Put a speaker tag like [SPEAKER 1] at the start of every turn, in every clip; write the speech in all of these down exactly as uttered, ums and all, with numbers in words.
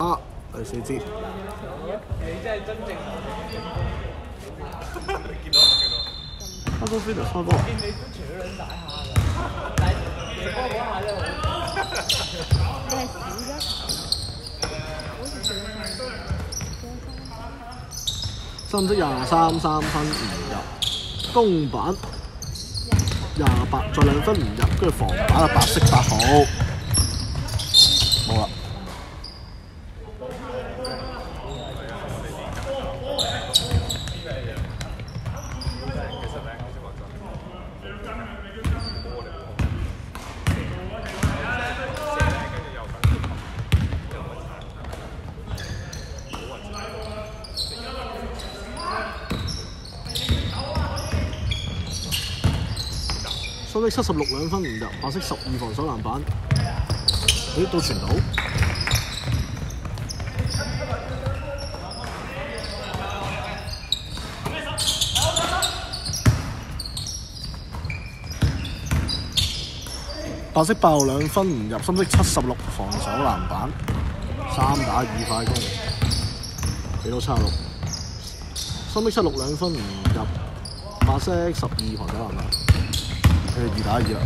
[SPEAKER 1] 啊，第四支。
[SPEAKER 2] 你真係真正。見到見到。
[SPEAKER 1] 開波飛就開波。
[SPEAKER 2] 見你都除咗兩大下㗎，但係夜波嗰下咧好。
[SPEAKER 3] 你係少咗好似少咗。
[SPEAKER 1] 三色廿三三分唔入，公板廿八再兩分唔入，跟住防板啊白色八號，冇啦。深色七十六兩分唔入，白色十二防守籃板，咦都傳到。白色爆兩分唔入，深色七十六防守籃板，三打二快攻，幾多七十六？深色七六兩分唔入，白色十二防守籃板。佢二打二啦，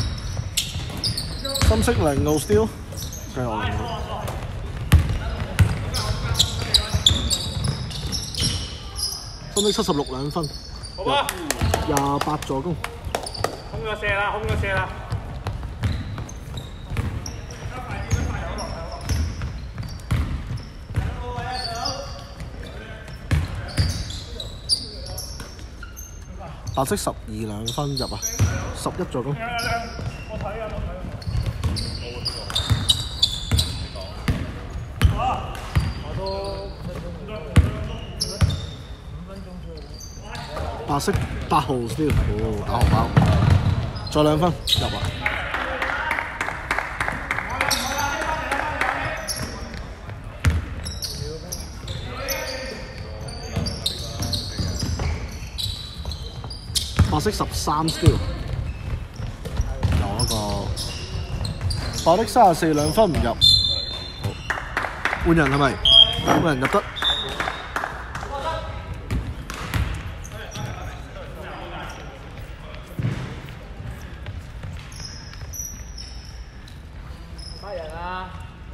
[SPEAKER 1] 深色零號 steal， 繼續零號。深色七十六兩分，廿八助攻。
[SPEAKER 2] 空咗射啦，空咗射啦。
[SPEAKER 1] 白色十二兩分入啊！十一助攻。
[SPEAKER 2] 我睇啊，我睇啊。我都五分鐘出去。
[SPEAKER 1] 白色八號 steal， 哦打荷包，再兩分入啊！白色十三 steal。有一個白的三十四兩分唔入，好換人係咪？換人入得。
[SPEAKER 2] 乜人啊？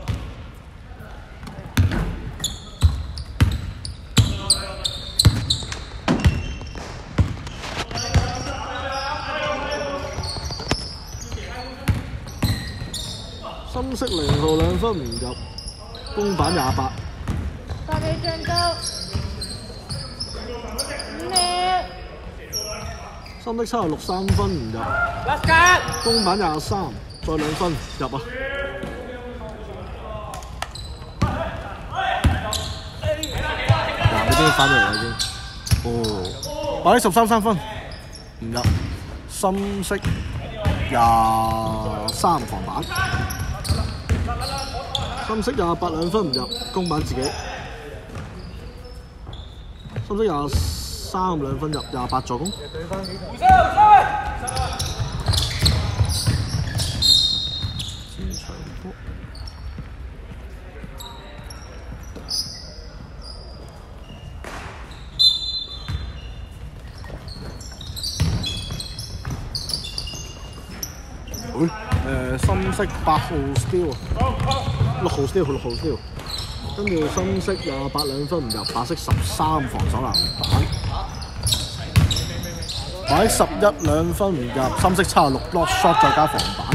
[SPEAKER 1] 深色零號兩分唔入，公板廿八。
[SPEAKER 3] 百幾張高，五秒。
[SPEAKER 1] 深色七十六三分唔入，
[SPEAKER 2] Last card，
[SPEAKER 1] 公板廿三，再兩分入啊！嗱，呢邊反嚟啦已經。哦，白色十三三分唔入，深色廿三防板。深色廿八兩分唔入，公板自己。深色廿三兩分入，廿八助攻。前場波。會誒、呃、深色八號 steal 啊，六號 steal 六號 steal， 跟住深色廿八兩分唔入，白色十三防守籃板，白色十一兩分唔入，深色七十六 block shot 再加防板。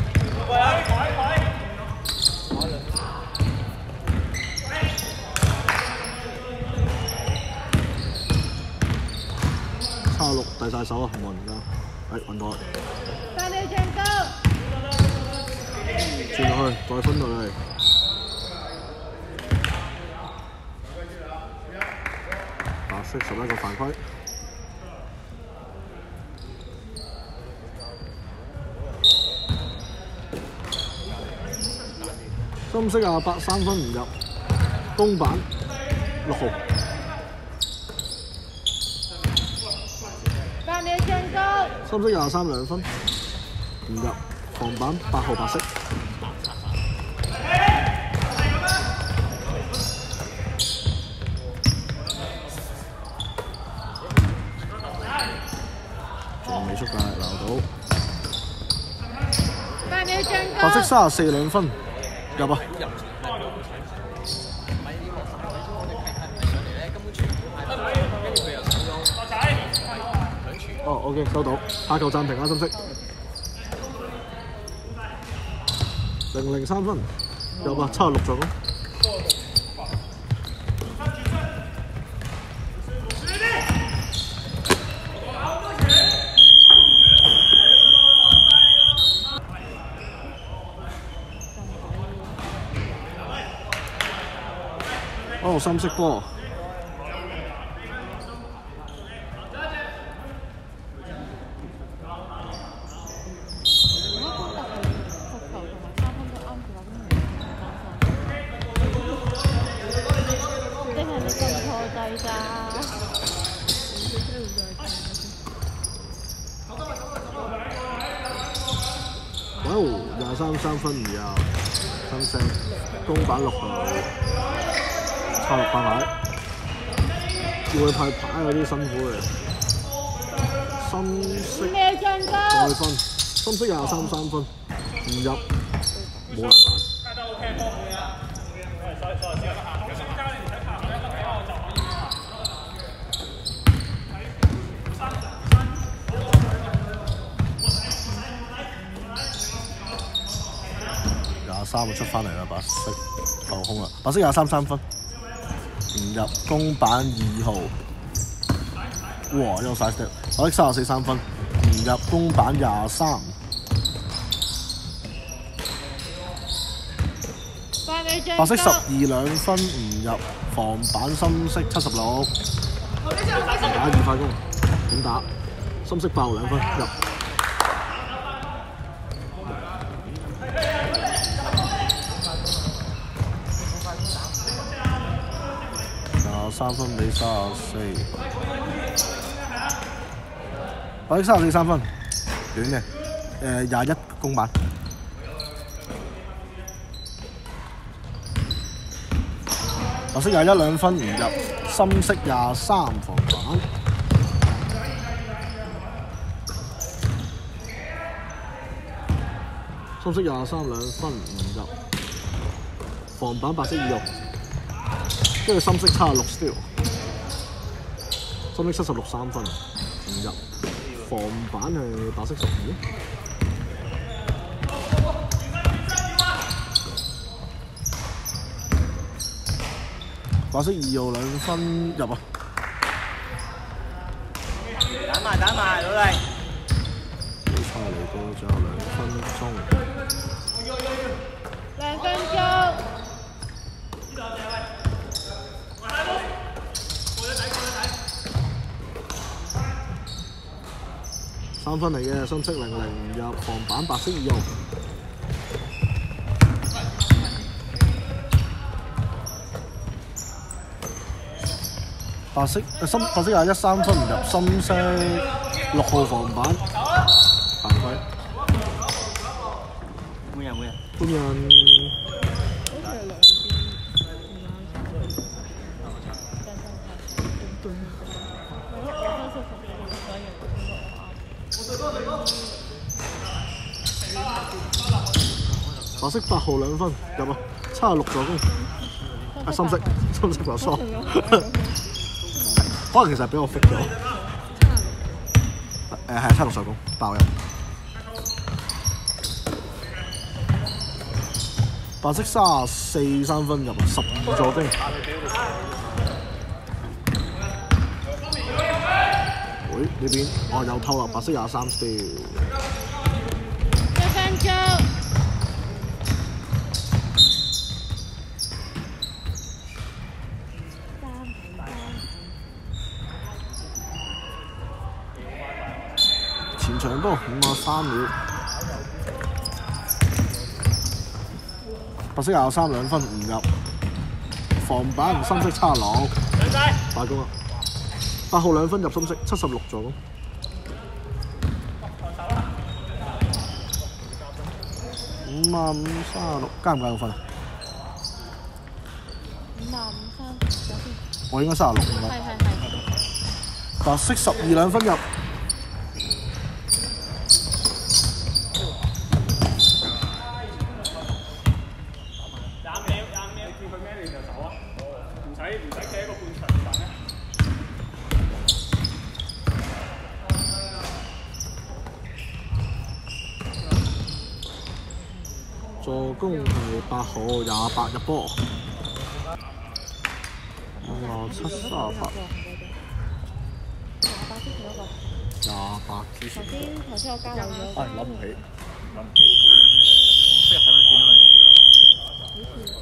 [SPEAKER 1] 七十六遞晒手啊，冇人㗎，誒揾到啦。
[SPEAKER 3] 百幾張高。
[SPEAKER 1] 轉落去，再分落嚟。白色十一個犯規。深色廿八三分唔入，公板六號。
[SPEAKER 3] 百幾張高。
[SPEAKER 1] 深色廿三兩分唔入，防板八號白色。 色三十四兩分入啊！哦 ，OK 收到，下球暫停啊，深色。零零三分入啊，七十六助攻。哦，深色波。哇！廿三三分唔入，深色公板六號，差六八牌，叫佢派牌嗰啲辛苦嘅。深色再分，深色廿三三分唔入，冇人彈。三就出翻嚟啦，白色後空啦，白色廿三三分，唔入公板二號，哇！有晒 step， 白色三十四三分，唔入公板廿三，白色十二兩分唔入，防板深色七十六，打二快攻，點打？深色八號兩分入。三分比三十四，白色三十四三分，短嘅，誒廿一公板。白色廿一兩分唔入，深色廿三防板。深色廿三兩分唔入，防板白色二號。跟住深色七十六 steal， 深色七十六三分唔入，防板係白色十二，白色二號兩分入啊！
[SPEAKER 2] 打埋打埋，努力！
[SPEAKER 1] 比賽嚟到最後兩分鐘，
[SPEAKER 3] 兩分鐘。
[SPEAKER 1] 三分嚟嘅，深色零零唔入，防板白色二號。白色誒深白色廿一三分唔入，深色六號防板犯規。
[SPEAKER 2] 每人每人。
[SPEAKER 1] 半人。白色八號兩分入啊，七十六助攻。啊，深色深色就疏，可能其實係俾我 fit 咗。誒係七十六助攻，爆入。白色三十四三分入啊，十二助攻。會呢邊我又偷啦，白色廿三 steal。
[SPEAKER 3] 一分鐘。前場波五十三秒，白色廿三兩分唔入，防板深色七十六，快攻啦！八號兩分入深色七十六助攻，五啊五三十六，加唔加到分啊？五啊五三，我應該三十六啦。係係係。白色十二兩分入。
[SPEAKER 1] 助攻係八號廿八入波，廿七三十八，
[SPEAKER 4] 廿八之前嗰個。
[SPEAKER 1] 廿八之前。
[SPEAKER 4] 頭先頭先我交流咗。
[SPEAKER 1] 唉，諗唔起，諗唔起。
[SPEAKER 2] 即係睇翻片啊嘛。
[SPEAKER 4] 好似。